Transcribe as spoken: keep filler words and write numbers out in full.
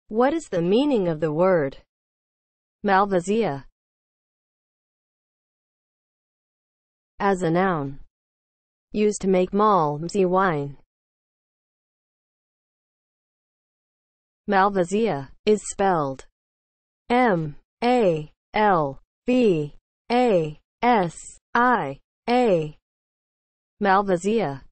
What is the meaning of the word Malvasia as a noun? Used to make malmsey wine. Malvasia is spelled M A L V A S I A. Malvasia